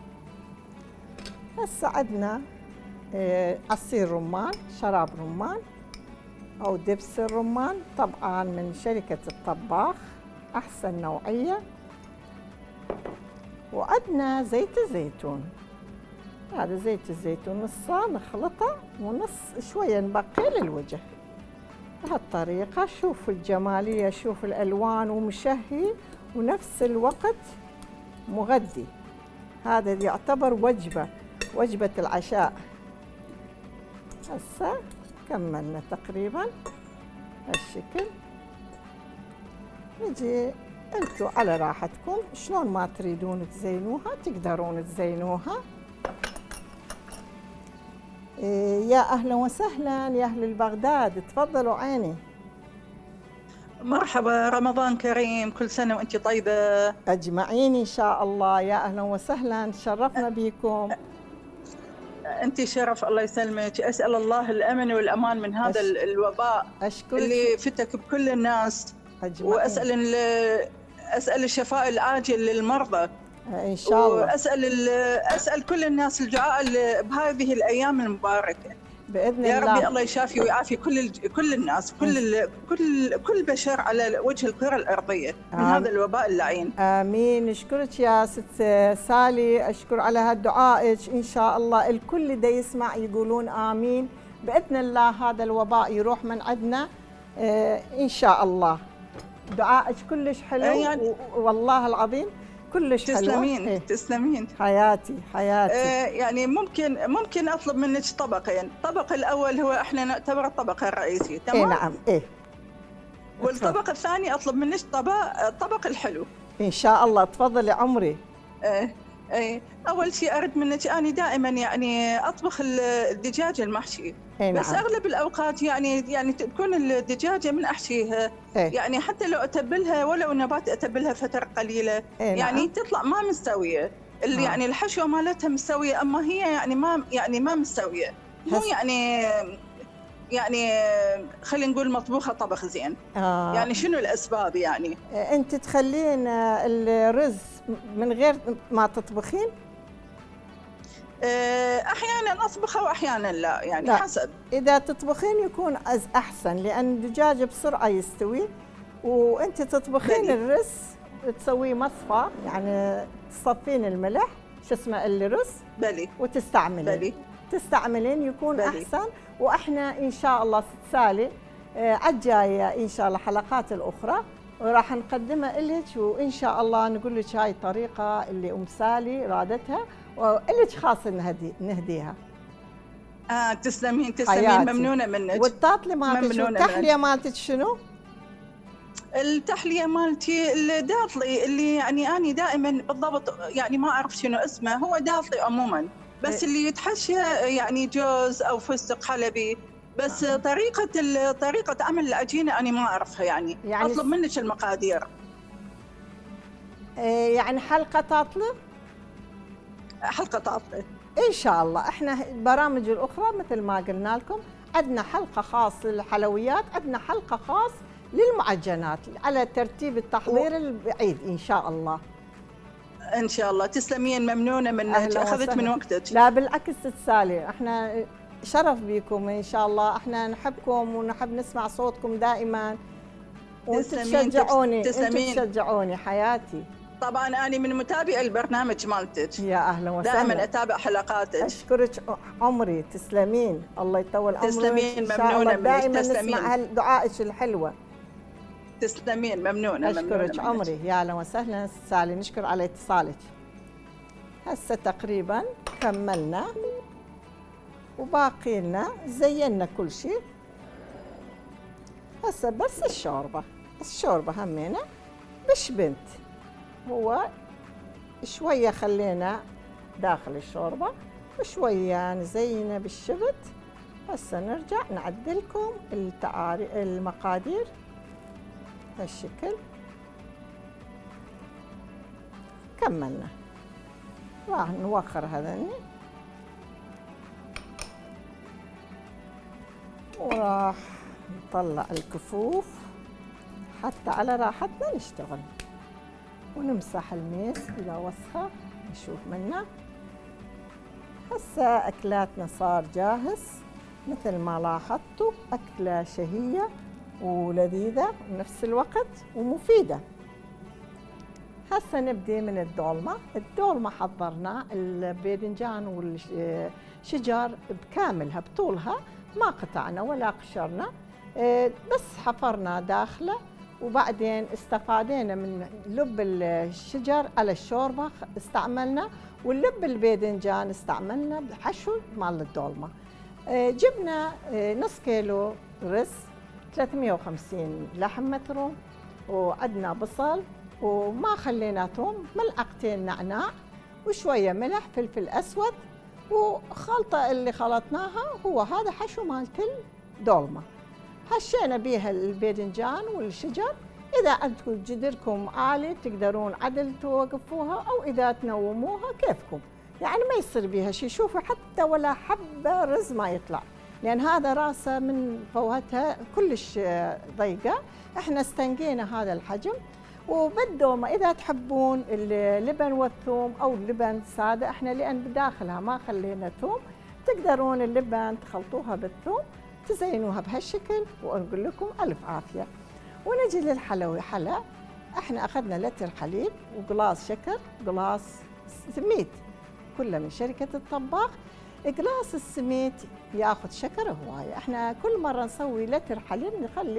هسه عندنا عصير رمان، شراب رمان أو دبس الرمان، طبعاً من شركة الطباخ أحسن نوعية. وعندنا زيت الزيتون، هذا زيت الزيتون نصه نخلطه ونص شوية نبقي للوجه بهالطريقة. شوفوا الجمالية، شوفوا الألوان، ومشهي ونفس الوقت مغذي. هذا يعتبر وجبة العشاء. هسه كملنا تقريبا هالشكل. نجي انتوا على راحتكم شلون ما تريدون تزينوها تقدرون تزينوها. يا اهلا وسهلا يا اهل البغداد، تفضلوا عيني. مرحبا، رمضان كريم، كل سنة وانت طيبة. اجمعين ان شاء الله. يا اهلا وسهلا، تشرفنا بيكم. انت شرف، الله يسلمك. اسال الله الامن والامان من هذا الوباء أشكرك اللي فتك بكل الناس. أجمعين. اسال الشفاء العاجل للمرضى ان شاء الله. اسال كل الناس الدعاء بهذه الايام المباركه باذن يا الله. ربي الله يشافي ويعافي كل الناس، كل بشر على وجه الكره الارضيه من هذا الوباء اللعين. امين. نشكرك يا ست سالي، اشكر على هالدعائك. ان شاء الله الكل دا يسمع يقولون امين. باذن الله هذا الوباء يروح من عندنا ان شاء الله. دعائك كلش حلو يعني والله العظيم كلش حلو. تسلمين تسلمين حياتي حياتي. يعني ممكن اطلب منك طبقين، الطبق الاول هو احنا نعتبره الطبق الرئيسي، تمام؟ نعم. والطبق الثاني اطلب منك الطبق الحلو ان شاء الله. تفضلي عمري. اول شيء اريد منك، انا دائما يعني اطبخ الدجاج المحشي. نعم. بس اغلب الاوقات يعني تكون الدجاجه من احشيها يعني حتى لو اتبلها ولو نبات اتبلها فتره قليله يعني تطلع ما مستويه. يعني الحشوه مالتها مستويه اما هي يعني ما مستويه، مو يعني خلينا نقول مطبوخه طبخ زين. يعني شنو الاسباب؟ يعني انت تخلين الرز من غير ما تطبخين؟ احيانا اطبخه واحيانا لا، يعني لا. حسب. اذا تطبخين يكون احسن، لان الدجاج بسرعه يستوي. وانت تطبخين الرز تسويه مصفى، يعني تصفين الملح شو اسمه الرز وتستعملين تستعملين يكون بلي. احسن. واحنا ان شاء الله ست سالي عالجايه ان شاء الله حلقات الاخرى وراح نقدمها لك، وان شاء الله نقول لك هاي الطريقه اللي ام سالي رادتها والك خاصه نهديها. تسلمين ممنونه منك. والتاطلي مالتك والتحليه مالتك شنو؟ التحليه مالتي الداطلي اللي يعني انا دائما بالضبط يعني ما اعرف شنو اسمه، هو داطلي عموما بس اللي يتحشى يعني جوز او فستق حلبي، بس طريقه عمل العجينه انا ما اعرفها. يعني اطلب منك المقادير. يعني حلقه طاطله ان شاء الله. احنا البرامج الاخرى مثل ما قلنا لكم عندنا حلقه خاص للحلويات، عندنا حلقه خاص للمعجنات على ترتيب التحضير البعيد ان شاء الله. ان شاء الله. تسلمين ممنونه منك، اخذت من وقتك. لا بالعكس ست سالي، احنا شرف بكم ان شاء الله. احنا نحبكم ونحب نسمع صوتكم دائما وتشجعوني. تشجعوني حياتي. طبعا انا من متابعي البرنامج مالتك. يا اهلا وسهلا. دائما اتابع حلقاتك. اشكرك عمري. تسلمين الله يطول عمرك. تسلمين ممنونه منك. دائما نسمع دعائك الحلوه. تسلمين ممنونه. اشكرك عمري. يا اهلا وسهلا سالي، نشكر على اتصالك. هسه تقريبا كملنا وباقي لنا زينا كل شيء. هسه بس الشوربه همينه بش بنت، هو شويه خلينا داخل الشوربه وشويه نزينه بالشبت. هسه نرجع نعدلكم المقادير هالشكل. كملنا. راح نوخر هذني وراح نطلع الكفوف حتى على راحتنا نشتغل، ونمسح الميس إذا وسخة نشوف منه. هسه أكلاتنا صار جاهز مثل ما لاحظتوا، أكلة شهية ولذيذة ونفس الوقت ومفيدة. هسه نبدي من الدولمة حضرنا الباذنجان والشجر بكاملها بطولها، ما قطعنا ولا قشرنا، بس حفرنا داخله، وبعدين استفادينا من لب الشجر على الشوربة استعملنا، واللب الباذنجان استعملنا بحشو مال الدولمة. جبنا نص كيلو رز، 350 لحم مفروم، وعندنا بصل وما خلينا توم، ملعقتين نعناع وشوية ملح، فلفل أسود، وخلطة اللي خلطناها هو هذا حشو مالت الدولمة. هشينا بيها الباذنجان والشجر. إذا عندكم جدركم عالي تقدرون عدل توقفوها، أو إذا تنوموها كيفكم، يعني ما يصير بيها شيء. شوفوا حتى ولا حبة رز ما يطلع، لأن هذا راسه من فوهتها كلش ضيقة. احنا استنقينا هذا الحجم. وبالدومة إذا تحبون اللبن والثوم أو اللبن سادة، احنا لأن بداخلها ما خلينا ثوم، تقدرون اللبن تخلطوها بالثوم تزينوها بهالشكل، ونقول لكم ألف عافية. ونجي للحلوي. حلا احنا أخذنا لتر حليب وقلاص شكر، قلاص سميت، كله من شركة الطباخ. قلاص السميت ياخذ شكر هواية. احنا كل مرة نسوي لتر حليب نخلي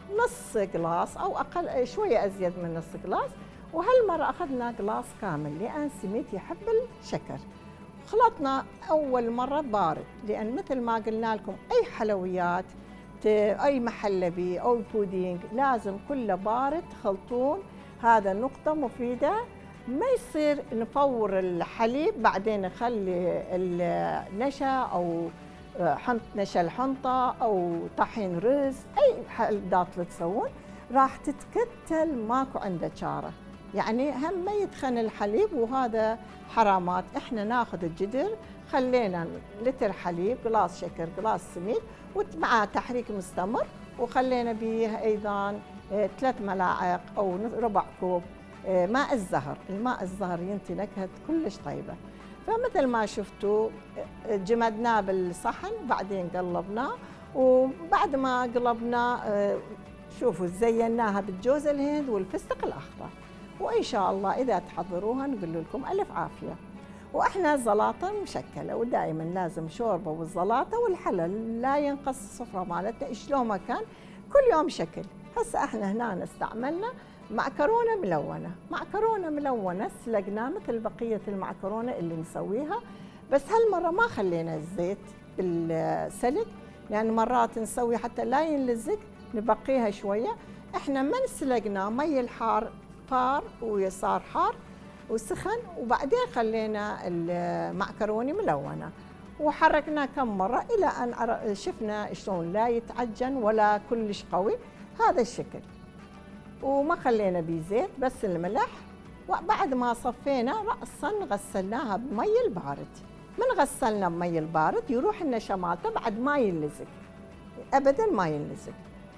نص قلاص أو أقل شوية أزيد من نص قلاص، وهالمرة أخذنا قلاص كامل لأن سميت يحب الشكر. خلطنا أول مرة بارد، لأن مثل ما قلنا لكم أي حلويات أي محلبي أو بودينج لازم كله بارد تخلطون. هذا نقطة مفيدة، ما يصير نفور الحليب بعدين نخلي النشا أو نشا الحنطة أو طحين رز، أي حلقات اللي تسوون راح تتكتل ماكو عنده شارة، يعني هم ما يدخن الحليب وهذا حرامات. احنا ناخذ الجدر، خلينا لتر حليب، قلاص شكر، قلاص سميد، ومع تحريك مستمر، وخلينا به ايضا 3 ملاعق او ربع كوب ماء الزهر. الماء الزهر ينتي نكهة كلش طيبة. فمثل ما شفتوا جمدناه بالصحن، بعدين قلبناه، وبعد ما قلبناه شوفوا زيناها بالجوز الهند والفستق الأخضر. وإن شاء الله إذا تحضروها نقول لكم ألف عافية. وإحنا الزلاطة مشكلة، ودائما لازم شوربة والزلاطة والحلل لا ينقص السفرة مالتنا شلون ما كان، كل يوم شكل. هسه إحنا هنا استعملنا معكرونة ملونة، معكرونة ملونة سلقناه مثل بقية المعكرونة اللي نسويها، بس هالمرة ما خلينا الزيت بالسلق، لأن مرات نسوي حتى لا ينلزق نبقيها شوية. إحنا ما نسلقناه، مي الحار فار ويصار حار وسخن، وبعدين خلينا المعكرونة ملونة وحركناه كم مرة إلى أن شفنا شلون لا يتعجن ولا كلش قوي، هذا الشكل. وما خلينا بيه زيت، بس الملح. وبعد ما صفينا رأسا غسلناها بمي البارد. من غسلنا بمي البارد يروح النشا مالته بعد ما ينلزق، أبدا ما ينلزق.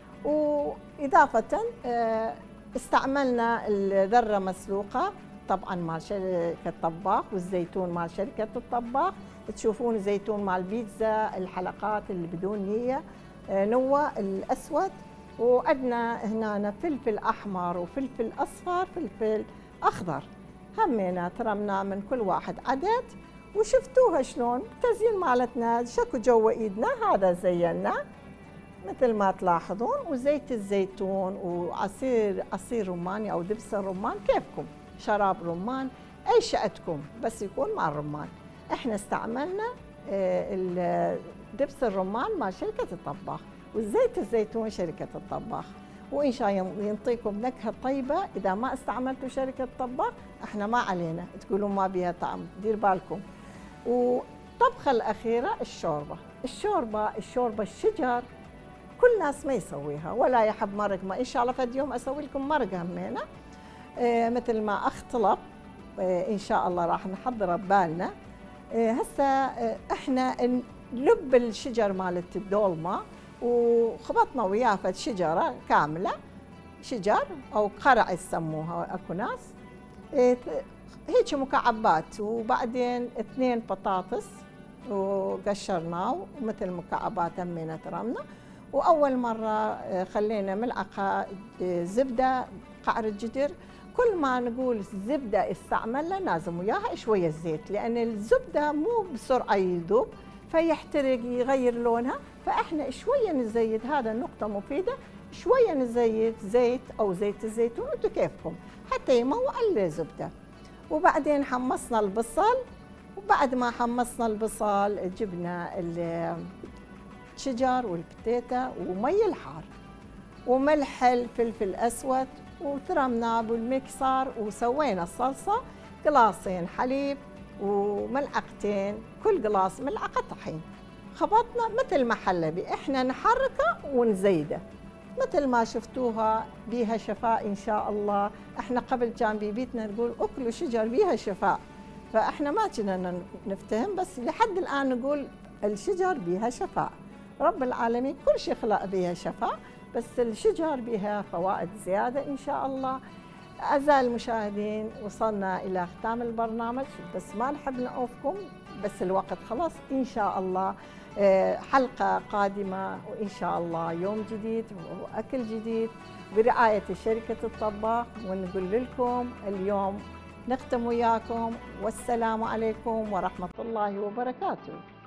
وإضافة استعملنا الذرة مسلوقة طبعا مال شركة طباخ، والزيتون مال شركة الطباخ. تشوفون الزيتون مال بيتزا، الحلقات اللي بدون نية، نوى الأسود. وعندنا هنا فلفل أحمر وفلفل أصفر، فلفل أخضر، همينا ترمنا من كل واحد عدد. وشفتوها شلون التزيين مالتنا شكو جوا إيدنا، هذا زيناه مثل ما تلاحظون. وزيت الزيتون وعصير رماني أو دبس الرمان، كيفكم، شراب رمان، أي شئتكم، بس يكون مع الرمان. إحنا استعملنا دبس الرمان مع شركة الطباخ، والزيت الزيتون شركة الطباخ. وإن شاء الله ينطيكم نكهة طيبة. إذا ما استعملتوا شركة الطباخ إحنا ما علينا تقولون ما بيها طعم، دير بالكم. والطبخة الأخيرة الشوربة الشجر، كل ناس ما يسويها ولا يحب مرق. ما إن شاء الله فد يوم أسوي لكم مرق همينة مثل ما أخطلب، إن شاء الله راح نحضره ببالنا. هسه إحنا نلب الشجر مالت الدولمة، وخبطنا وياه فد شجرة كاملة، شجر أو قرع يسموها أكو ناس، هيك مكعبات. وبعدين 2 بطاطس وقشرناه ومثل مكعبات همينة ترمنا. وأول مرة خلينا ملعقة زبدة قعر الجدر. كل ما نقول زبدة استعملنا لازم وياها شوية زيت، لأن الزبدة مو بسرعة يذوب فيحترق يغير لونها. فإحنا شوية نزيد، هذا النقطة مفيدة، شوية نزيد زيت أو زيت الزيتون، انتو كيفكم، حتى يموع الزبدة. وبعدين حمصنا البصل، وبعد ما حمصنا البصل جبنا الشجر والبتيتا ومي الحار وملح الفلفل الأسود، وترمناه بالمكسر وسوينا الصلصة. قلاصين حليب وملعقتين، كل قلاص ملعقة طحين. خبطنا مثل محلبي، احنا نحركه ونزيده مثل ما شفتوها، بيها شفاء إن شاء الله. احنا قبل كان ببيتنا نقول أكلوا شجر بيها شفاء، فاحنا ما كنا نفتهم، بس لحد الآن نقول الشجر بيها شفاء. رب العالمين كل شيء خلق بيها شفاء، بس الشجر بها فوائد زيادة إن شاء الله. أعزائي المشاهدين، وصلنا إلى ختام البرنامج، بس ما نحب نعوفكم، بس الوقت خلاص. إن شاء الله حلقة قادمة، وإن شاء الله يوم جديد وأكل جديد برعاية شركة الطباخ. ونقول لكم اليوم نختم وياكم، والسلام عليكم ورحمة الله وبركاته.